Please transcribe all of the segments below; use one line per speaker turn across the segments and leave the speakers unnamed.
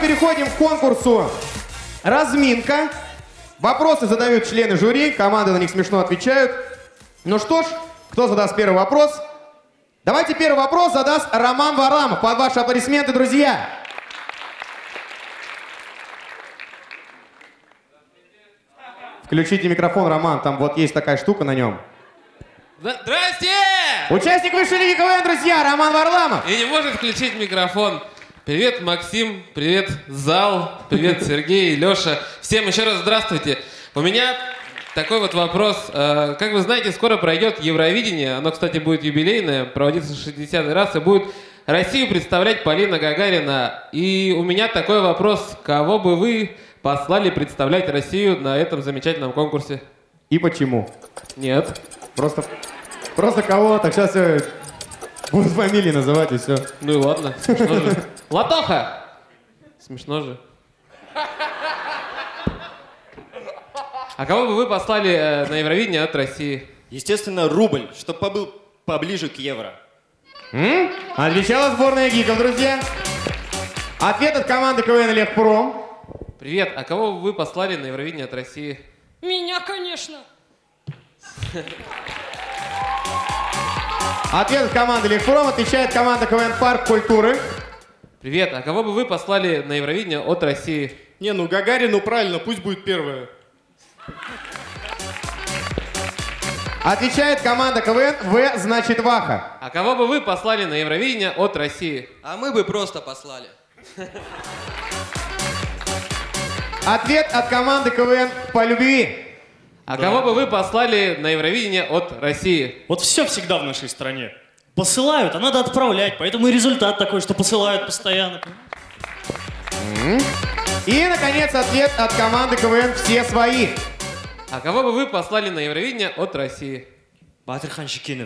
переходим к конкурсу «Разминка». Вопросы задают члены жюри, команды на них смешно отвечают. Ну что ж, кто задаст первый вопрос? Давайте первый вопрос задаст Роман Варламов. Под ваши аплодисменты, друзья. Включите микрофон, Роман, там вот есть такая штука на нем.
Здрасте!
Участник высшей лиги КВН, друзья, Роман Варламов.
И не может включить микрофон. Привет, Максим, привет, зал, привет, Сергей, Леша. Всем еще раз здравствуйте. У меня такой вот вопрос. Как вы знаете, скоро пройдет Евровидение. Оно, кстати, будет юбилейное, проводиться 60-й раз, и будет Россию представлять Полина Гагарина. И у меня такой вопрос. Кого бы вы послали представлять Россию на этом замечательном конкурсе?
И почему?
Нет.
Просто кого? Так сейчас будут фамилии называть и все.
Ну и ладно, смешно же. Латоха! Смешно же. А кого бы вы послали на Евровидение от России?
Естественно, рубль, чтобы побыл поближе к евро.
Отвечала сборная гиков, друзья. Ответ от команды КВН Легпром.
Привет, а кого бы вы послали на Евровидение от России?
Меня, конечно.
Ответ от команды Легпром. Отвечает команда КВН Парк Культуры.
Привет, а кого бы вы послали на Евровидение от России?
Не, ну Гагарину правильно, пусть будет первая.
Отвечает команда КВН В, значит Ваха.
А кого бы вы послали на Евровидение от России?
А мы бы просто послали.
Ответ от команды КВН По любви.
А кого бы вы послали на Евровидение от России?
Вот все всегда в нашей стране. Посылают, а надо отправлять. Поэтому и результат такой, что посылают постоянно.
И, наконец, ответ от команды КВН Все свои.
А кого бы вы послали на Евровидение от России?
Батырхан Шикинов.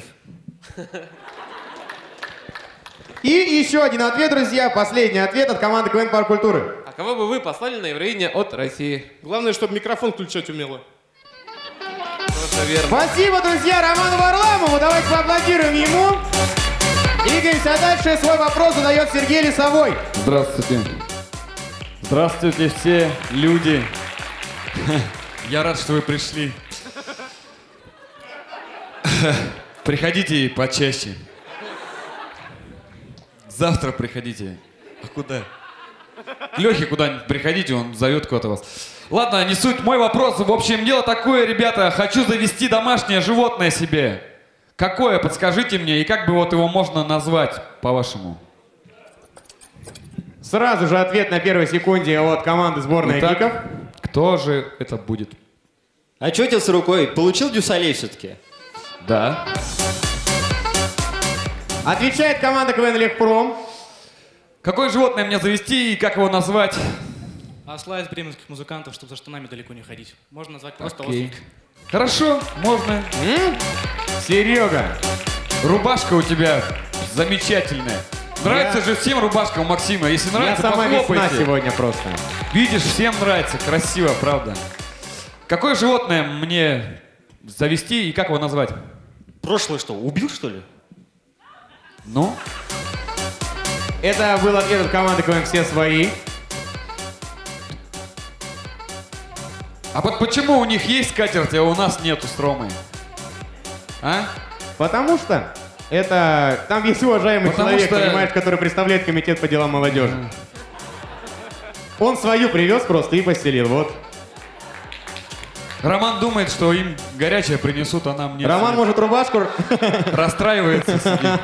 И еще один ответ, друзья. Последний ответ от команды КВН Парк Культуры.
А кого бы вы послали на Евровидение от России?
Главное, чтобы микрофон включать умело.
Тоже верно.
Спасибо, друзья, Роману Варламову. Давайте поаплодируем ему. Двигаемся дальше. Свой вопрос задает Сергей Лесовой.
Здравствуйте. Здравствуйте, все люди. Я рад, что вы пришли. Приходите почаще. Завтра приходите. А куда? К Лехе куда-нибудь приходите, он зовет куда-то вас. Ладно, не суть. Мой вопрос. В общем, дело такое, ребята. Хочу завести домашнее животное себе. Какое? Подскажите мне. И как бы вот его можно назвать, по-вашему?
Сразу же ответ на первой секунде от команды сборной гиков.
Кто же это будет?
А что у тебя с рукой? Получил дюсалей все-таки?
Да.
Отвечает команда КВН Легпром.
Какое животное мне завести и как его назвать?
Осла из бременских музыкантов, чтобы за штанами далеко не ходить. Можно назвать просто
Окей.
ослик.
Хорошо, можно.
Серега.
Рубашка у тебя замечательная. Нравится же всем рубашка у Максима. Если нравится,
Я сама весна
похлопайте.
сегодня просто.
Видишь, всем нравится. Красиво, правда. Какое животное мне завести и как его назвать?
Прошлое что, убил что ли?
Ну?
Это был ответ от команды КВН Все свои.
А вот почему у них есть скатерть, а у нас нету с Ромой? А?
Потому что это... Там есть уважаемый человек, понимаешь, который представляет комитет по делам молодежи. Он свою привез просто и постелил, вот.
Роман думает, что им горячее принесут, а нам нет.
Роман может рубашку...
Расстраивается, сидит.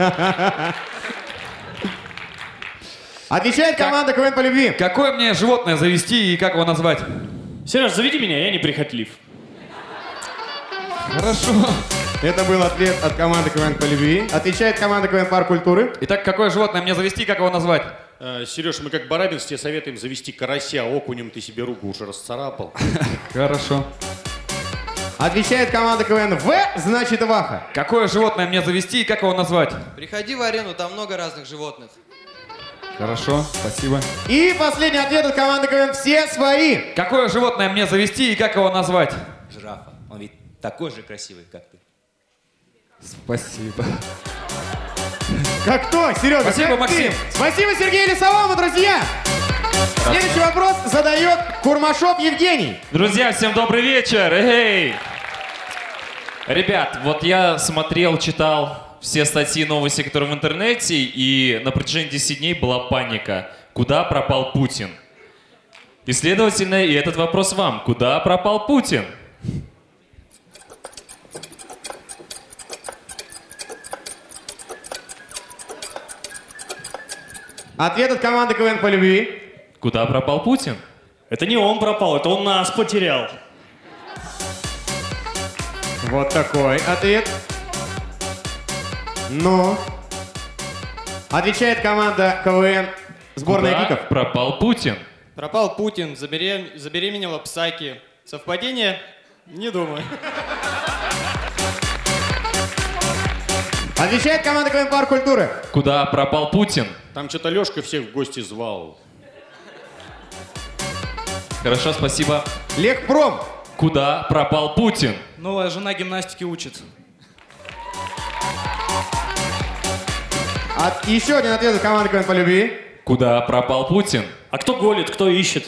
Отвечает команда КВН По любви.
Какое мне животное завести и как его назвать?
Сереж, заведи меня, я неприхотлив.
Хорошо.
Это был ответ от команды КВН По любви. Отвечает команда КВН Парк Культуры.
Итак, какое животное мне завести и как его назвать?
Сереж, мы как Барабинс тебе советуем завести карася, окунем ты себе руку уже расцарапал.
Хорошо.
Отвечает команда КВН В, значит Ваха.
Какое животное мне завести и как его назвать?
Приходи в арену, там много разных животных.
Хорошо, спасибо.
И последний ответ от команды КВН Все свои.
Какое животное мне завести и как его назвать?
Жирафа. Он ведь такой же красивый, как ты.
Спасибо.
Как кто, Серега?
Спасибо,
как
Максим.
ты? Спасибо Сергею Лесовому, друзья. Следующий вопрос задает Курмашов Евгений.
Друзья, всем добрый вечер! Эй! Ребят, вот я смотрел, читал все статьи, новости, которые в интернете, и на протяжении 10 дней была паника. Куда пропал Путин? И, следовательно, и этот вопрос вам. Куда пропал Путин?
Ответ от команды КВН по любви.
Куда пропал Путин?
Это не он пропал, это он нас потерял.
Вот такой ответ. Ну. Отвечает команда КВН сборная
Куда
Гиков.
пропал Путин?
Пропал Путин, забеременела Псаки. Совпадение? Не думаю.
Отвечает команда КВН Парк культуры.
Куда пропал Путин?
Там что-то Лешка всех в гости звал.
Хорошо, спасибо.
Легпром.
Куда пропал Путин?
Новая жена гимнастики учит.
Еще один ответ от команды КВН по любви.
Куда пропал Путин?
А кто голит, кто ищет?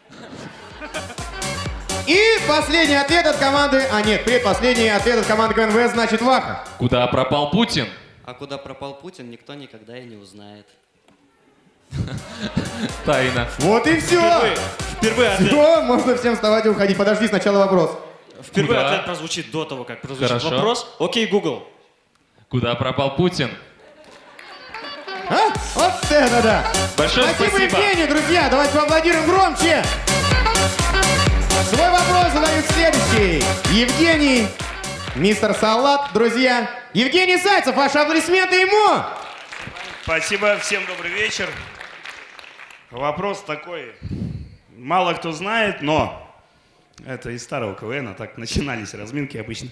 И последний ответ от команды... А нет, предпоследний ответ от команды КВН, значит Ваха.
Куда пропал Путин?
А куда пропал Путин, никто никогда и не узнает.
Тайна.
Вот и все.
Впервые ответ,
Все, можно всем вставать и уходить. Подожди, сначала вопрос.
впервые
Куда?
ответ прозвучит до того, как прозвучит
Хорошо.
вопрос. Окей, Google.
Куда пропал Путин?
А? Вот это да.
Большое спасибо.
Евгению, друзья. Давайте поаплодируем громче. Свой вопрос задают следующий. Евгений, мистер Салат, друзья. Евгений Зайцев, ваши аплодисменты ему.
Спасибо, всем добрый вечер. Вопрос такой. Мало кто знает, но это из старого КВН, так начинались разминки обычно.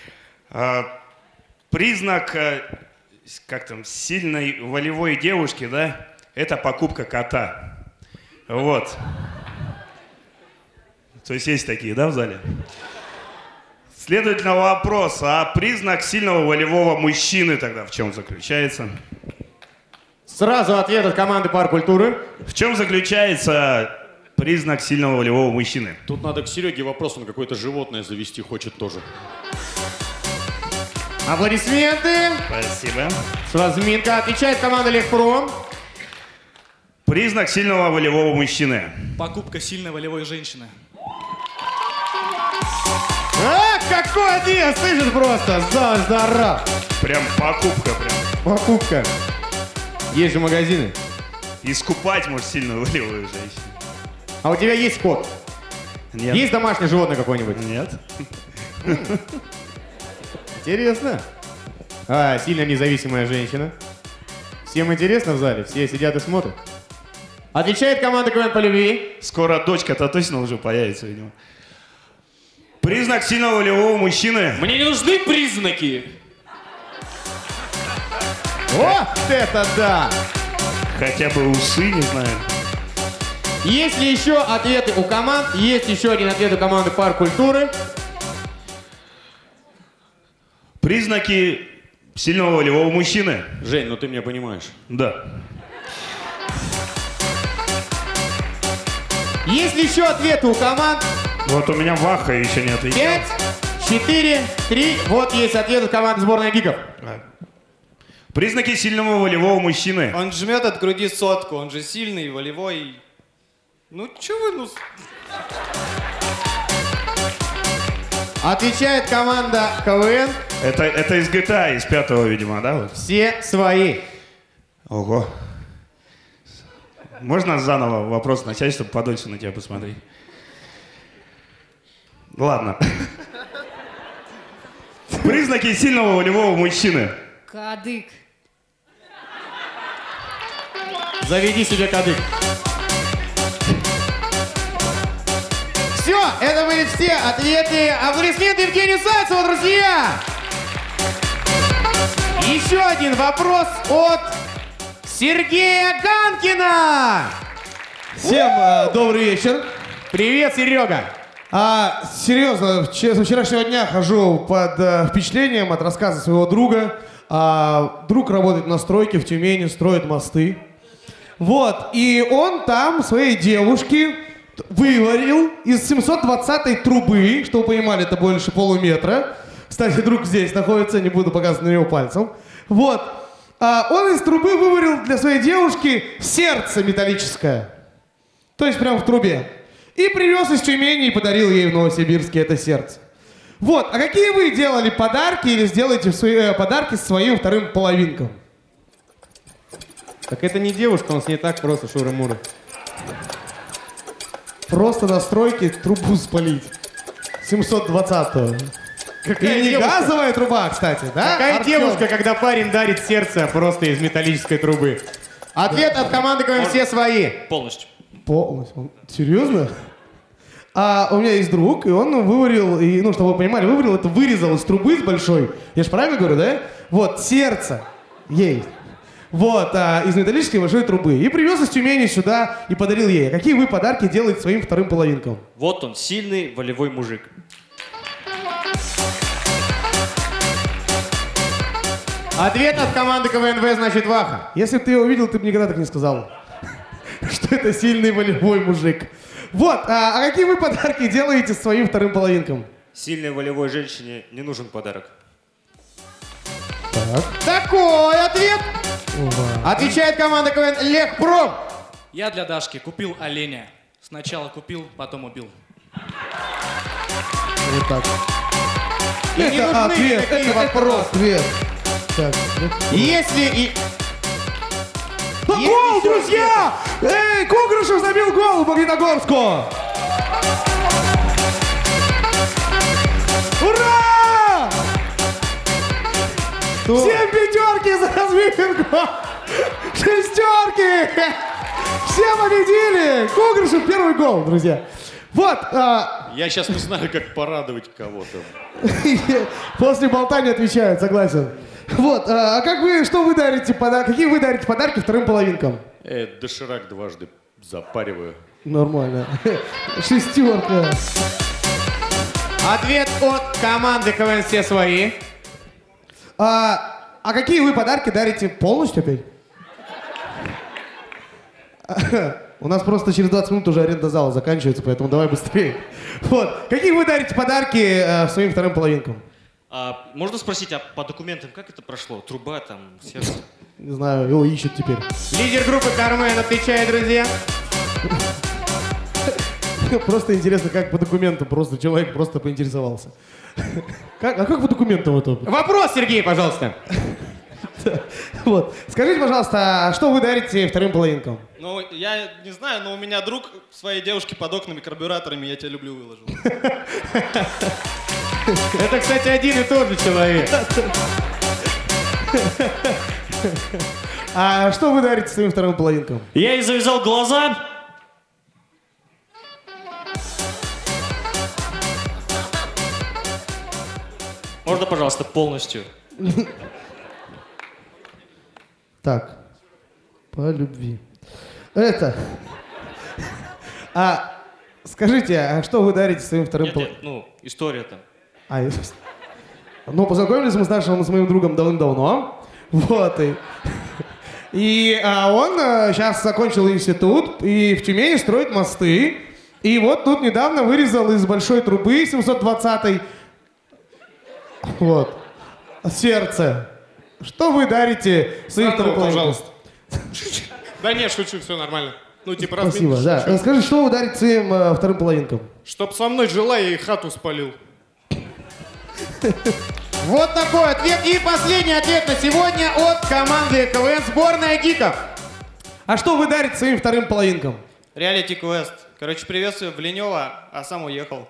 Признак, как там, сильной волевой девушки, да, это покупка кота. Вот. То есть есть такие, да, в зале? Следовательно, вопрос, а признак сильного волевого мужчины тогда в чем заключается?
Сразу ответ от команды Парк культуры.
В чем заключается признак сильного волевого мужчины?
Тут надо к Сереге вопрос, он какое-то животное завести хочет тоже.
Аплодисменты.
Спасибо.
Разминка. Отвечает команда Легпром.
Признак сильного волевого мужчины.
Покупка сильной волевой женщины.
А, какой ответ, слышишь просто? Заорал.
Прям покупка, прям.
Покупка. Есть же магазины.
Искупать, может, сильную волевую женщину.
А у тебя есть кот?
Нет.
Есть домашнее животное какое-нибудь?
Нет.
Интересно. Сильно независимая женщина. Всем интересно в зале? Все сидят и смотрят. Отвечает команда КВН по любви.
Скоро дочка-то точно уже появится, видимо. Признак сильного волевого мужчины.
Мне не нужны признаки.
Вот это да!
Хотя бы усы, не знаю.
Есть ли еще ответы у команд? Есть еще один ответ у команды Парк культуры.
Признаки сильного волевого мужчины.
Жень, ну ты меня понимаешь.
Да.
Есть ли еще ответы у команд?
Вот у меня Ваха еще не ответил.
5, 4, 3. Вот есть ответ от команды сборной Гиков.
Признаки сильного волевого мужчины.
Он жмет от груди сотку, он же сильный, волевой. Ну, чё вы, ну...
Отвечает команда КВН.
Это из GTA, из 5-го, видимо, да? Вот?
Все свои.
Ого. Можно заново вопрос начать, чтобы подольше на тебя посмотреть? Ладно. Признаки сильного волевого мужчины.
Кадык.
Заведи себе кадык. Все, это были все ответы. Аплодисменты Евгению Зайцеву, друзья! Еще один вопрос от Сергея Ганкина.
Всем добрый вечер.
Привет, Серега.
Серьезно, со вчерашнего дня хожу под впечатлением от рассказа своего друга. Друг работает на стройке в Тюмени, строит мосты. Вот, и он там своей девушке выварил из 720-й трубы, что вы понимали, это больше полуметра. Кстати, друг здесь находится, не буду показывать на него пальцем. Вот, он из трубы выварил для своей девушки сердце металлическое. То есть прям в трубе. И привез из Тюмени и подарил ей в Новосибирске это сердце. Вот, а какие вы делали подарки или сделаете подарки своим вторым половинкам?
Так это не девушка, он с ней так просто шуры-муры.
Просто на стройке трубу спалить. 720-ю.
Какая
И не
девушка?
газовая труба, кстати, да?
Какая
Артём?
девушка, когда парень дарит сердце просто из металлической трубы? Ответ от команды КВН «Все свои».
Полностью.
Полностью. Серьезно? А у меня есть друг, и он выварил, и, ну, чтобы вы понимали, выварил это, вырезал из трубы с большой. Я же правильно говорю, да? Вот, сердце ей. Вот, из металлической большой трубы. И привез из Тюмени сюда и подарил ей. А какие вы подарки делаете своим вторым половинкам?
Вот он, сильный волевой мужик.
Ответ от команды КВНВ значит Ваха.
Если бы ты его увидел, ты бы никогда так не сказал. Что это сильный волевой мужик. Вот, а какие вы подарки делаете своим вторым половинкам?
Сильной волевой женщине не нужен подарок.
Такой ответ. Отвечает команда КВН Лехпром.
Я для Дашки купил оленя. Сначала купил, потом убил.
Вот так.
И не
Это
нужны
ответ,
никакие
это
вопросы.
ответ. Так,
Если и...
гол, друзья! Эй, Кугрышев забил гол в Магнитогорску! Ура! Всем пятерки за разминку! Шестерки! Все победили! Кугрышев первый гол, друзья. Вот.
Я сейчас не знаю, как порадовать кого-то.
После болтания отвечают, согласен. Вот, а как вы, что вы дарите подарки? Какие вы дарите подарки вторым половинкам?
Доширак дважды запариваю.
Нормально. Шестерка.
Ответ от команды КВН «Все свои».
А какие вы подарки дарите полностью опять? У нас просто через 20 минут уже аренда зала заканчивается, поэтому давай быстрее. Вот. Какие вы дарите подарки своим вторым половинкам?
Можно спросить, по документам как это прошло? Труба, там, сердце?
Не знаю, его ищут теперь.
Лидер группы Кармен отвечает, друзья.
Просто интересно, как по документам, просто человек просто поинтересовался. А как по документам это?
Вопрос, Сергей, пожалуйста.
Вот. Скажите, пожалуйста, а что вы дарите вторым половинкам?
Ну, я не знаю, но у меня друг своей девушке под окнами карбюраторами «Я тебя люблю» выложил.
Это, кстати, один и тот же человек.
А что вы дарите своим вторым половинкам?
Я ей завязал глаза.
Можно, пожалуйста, полностью?
Так, по любви. Это. Скажите, а что вы дарите своим вторым половинкам?
Ну, история там.
Ну, познакомились мы с моим другом давным-давно. Вот. И он сейчас закончил институт и в Тюмени строит мосты. И вот тут недавно вырезал из большой трубы 720-й вот сердце. Что вы дарите своим вторым половинкам?
Пожалуйста. Да не, шучу, все нормально. Ну, типа,
Спасибо,
разминка.
да. Скажи, что вы дарите своим вторым половинкам?
Чтоб со мной жила, я ей хату спалил.
Вот такой ответ. И последний ответ на сегодня от команды КВН «Сборная гиков».
А что вы дарите своим вторым половинкам?
Реалити-квест. Короче, приветствую в Ленёво, а сам уехал.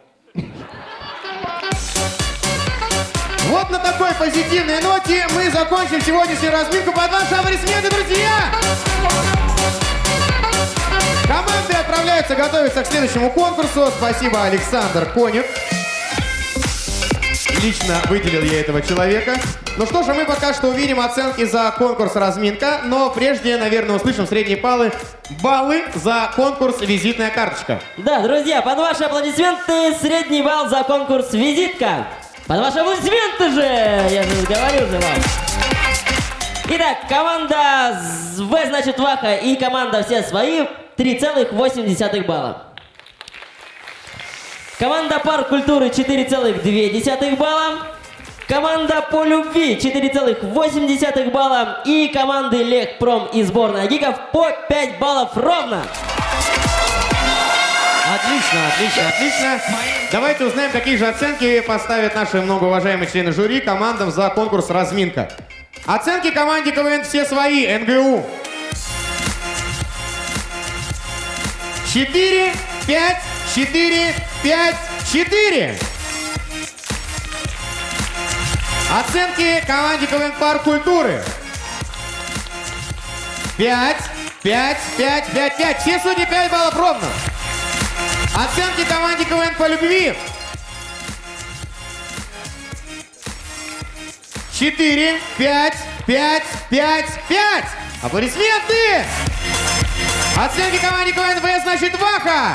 Вот на такой позитивной ноте мы закончим сегодняшнюю разминку под ваши аплодисменты, друзья! Команды отправляются готовиться к следующему конкурсу. Спасибо, Александр Конев. Лично выделил я этого человека. Ну что ж, мы пока что увидим оценки за конкурс «Разминка», но прежде, наверное, услышим средние баллы за конкурс «Визитная карточка».
Да, друзья, под ваши аплодисменты средний балл за конкурс «Визитка». Под ваши аплодисменты же! Я же говорил же вам. Итак, команда В, значит, Ваха, и команда «Все свои» 3,8 балла. Команда «Парк культуры» 4,2 балла. Команда «По любви» 4,8 балла. И команды «Легпром» и сборная Гиков по 5 баллов ровно.
Отлично, отлично, отлично. Давайте узнаем, какие же оценки поставят наши многоуважаемые члены жюри командам за конкурс «Разминка». Оценки команде КВН «Все свои» НГУ. 4, 5, 4, 5, 4. Оценки команде КВН «Парк культуры». 5, 5, 5, 5, 5. Все судьи 5 баллов ровно. Оценки команде КВН «По любви». 4, 5, 5, 5, 5. Аплодисменты! Оценки команде КВН «ВС», значит, Ваха.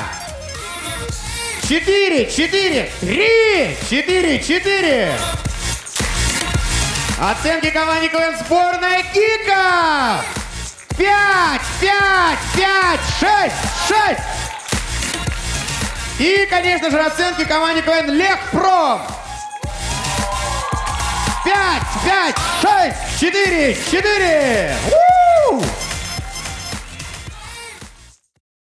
4, 4, 3, 4, 4. Оценки команде КВН «Сборная Гиков». 5, 5, 5, 6, 6. И, конечно же, оценки команде КВН «Легпром». 5, 5, 6, 4, 4.